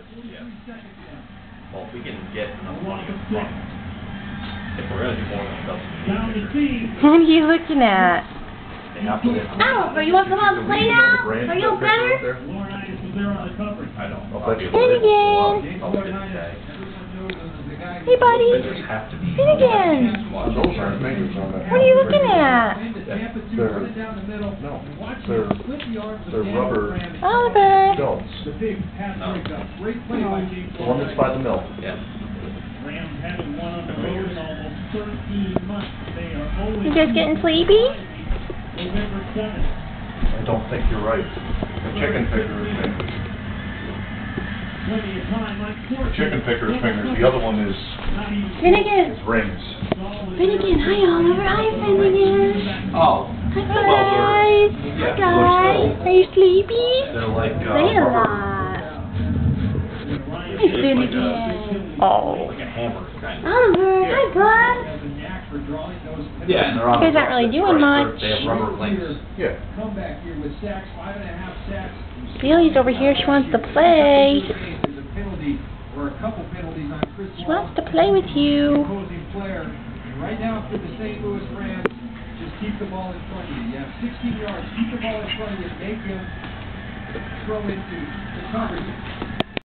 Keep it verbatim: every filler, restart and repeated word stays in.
Yeah. Well, if we can get enough money up front, if we're going to do more than a What are you looking at? they have to get. Oh, are you want to come out and play now? Are you better? I don't know. Finnegan! I'll get it today. Hey, buddy. Vendors have to be. Finnegan! Those aren't majors on that. What are you looking at? They're, no, they're, they're rubber Oliver! films. No. The one that's by the mill. Yeah. You guys getting sleepy? I don't think you're right. The chicken picker is fingers. The chicken picker is fingers. The other one is, Finnegan! is rings. Finnegan, hi Oliver, hi Finnegan! Oh. Hi guys! Hi guys! Are you sleepy? They're like, uh, Say a rubber. lot. Hi It's like Finnegan! a, Oh. like a hammer kind of. Oliver, hi bud! Yeah, and they're on. You guys aren't really doing much. They have rubber links. Yeah. Billy's over here, she wants to play. She wants to play with you. Right now for the Saint Louis Rams, just keep the ball in front of you. You have sixteen yards, keep the ball in front of you, make him throw into the coverage.